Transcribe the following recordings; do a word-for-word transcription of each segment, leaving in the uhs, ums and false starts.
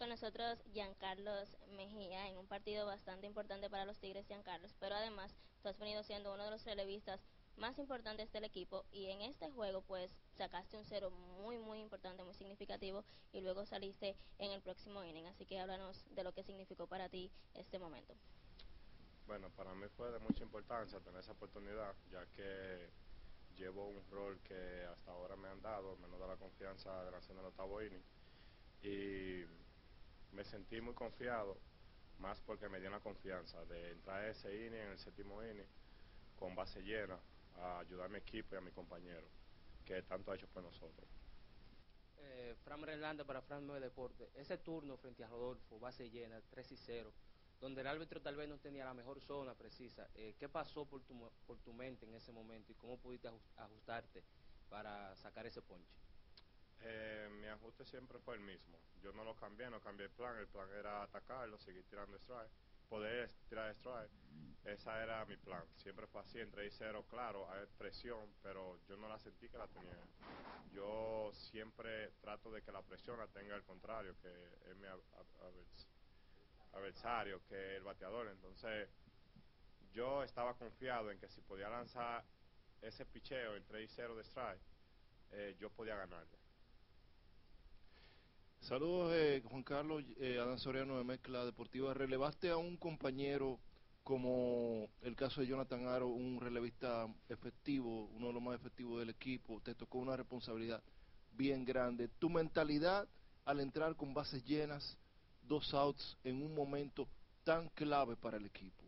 con nosotros Giancarlos Mejía en un partido bastante importante para los Tigres, Giancarlos, pero además tú has venido siendo uno de los relevistas más importantes del equipo y en este juego pues sacaste un cero muy muy importante, muy significativo y luego saliste en el próximo inning, así que háblanos de lo que significó para ti este momento. Bueno, para mí fue de mucha importancia tener esa oportunidad, ya que llevo un rol que hasta ahora me han dado, me han dado la confianza de lanzar en el octavo inning y me sentí muy confiado, más porque me dio la confianza de entrar a ese inning, en el séptimo inning, con base llena, a ayudar a mi equipo y a mi compañero, que tanto ha hecho por nosotros. Eh, Fran Hernández para Fran nueve Deportes. Ese turno frente a Rodolfo, base llena, tres y cero, donde el árbitro tal vez no tenía la mejor zona precisa. Eh, ¿Qué pasó por tu, por tu mente en ese momento y cómo pudiste ajustarte para sacar ese ponche? Eh, mi ajuste siempre fue el mismo. Yo no lo cambié, no cambié el plan. El plan era atacarlo, seguir tirando strike, poder tirar strike. Esa era mi plan. Siempre fue así, entre y cero, claro, hay presión, pero yo no la sentí que la tenía. Yo siempre trato de que la presión la tenga al contrario, que es mi adversario, que el bateador. Entonces, yo estaba confiado en que si podía lanzar ese picheo, el tres y cero de strike, eh, yo podía ganarle. Saludos, eh, Juan Carlos, eh, Adán Soriano de Mezcla Deportiva. Relevaste a un compañero como el caso de Jonathan Aro, un relevista efectivo, uno de los más efectivos del equipo. Te tocó una responsabilidad bien grande. Tu mentalidad al entrar con bases llenas, dos outs en un momento tan clave para el equipo.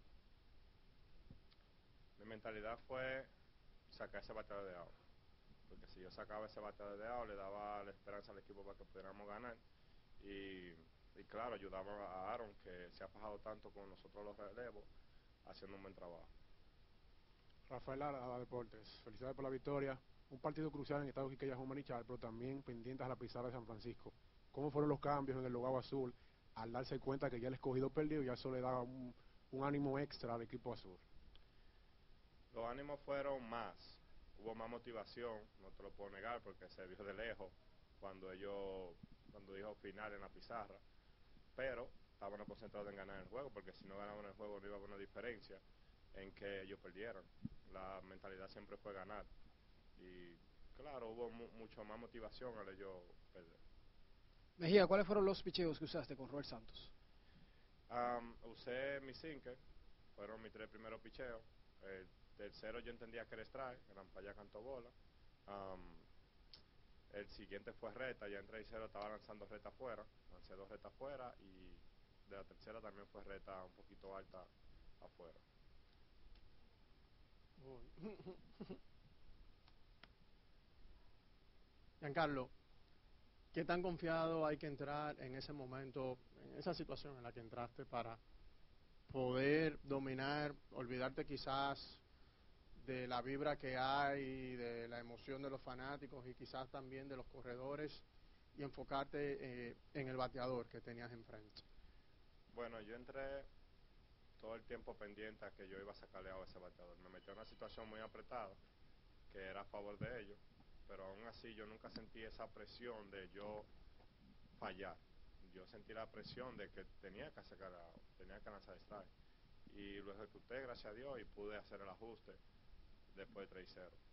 Mi mentalidad fue sacar ese bateador de out, porque si yo sacaba ese bateador de out le daba la esperanza al equipo para que pudiéramos ganar y, y claro, ayudaba a Aaron, que se ha fajado tanto con nosotros los relevos, haciendo un buen trabajo. Rafael Lara, Deportes, felicidades por la victoria, un partido crucial en Estado Quiqueya Humanichal, pero también pendientes a la pizarra de San Francisco. ¿Cómo fueron los cambios en el logado azul al darse cuenta que ya el escogido perdió y ya eso le daba un, un ánimo extra al equipo azul? Los ánimos fueron más, hubo más motivación, no te lo puedo negar porque se vio de lejos cuando ellos, cuando dijo final en la pizarra, pero estábamos concentrados en ganar el juego, porque si no ganaban el juego no iba a haber una diferencia en que ellos perdieran. La mentalidad siempre fue ganar y claro, hubo mu mucho más motivación al ellos perder. Mejía, ¿cuáles fueron los picheos que usaste con Robert Santos? Um, usé mi sinker, fueron mis tres primeros picheos. El tercero yo entendía que era strike, eran para allá canto bola. Um, el siguiente fue reta, ya en tres y cero estaba lanzando reta afuera, lancé dos retas afuera y de la tercera también fue reta un poquito alta afuera. Giancarlo, ¿qué tan confiado hay que entrar en ese momento, en esa situación en la que entraste para poder dominar, olvidarte quizás de la vibra que hay, de la emoción de los fanáticos y quizás también de los corredores y enfocarte eh, en el bateador que tenías enfrente? Bueno, yo entré todo el tiempo pendiente a que yo iba a sacarle a ese bateador. Me metió en una situación muy apretada, que era a favor de ellos, pero aún así yo nunca sentí esa presión de yo fallar. Yo sentí la presión de que tenía que sacar, a, tenía que lanzar strike. Y lo ejecuté, gracias a Dios, y pude hacer el ajuste después de tres cero.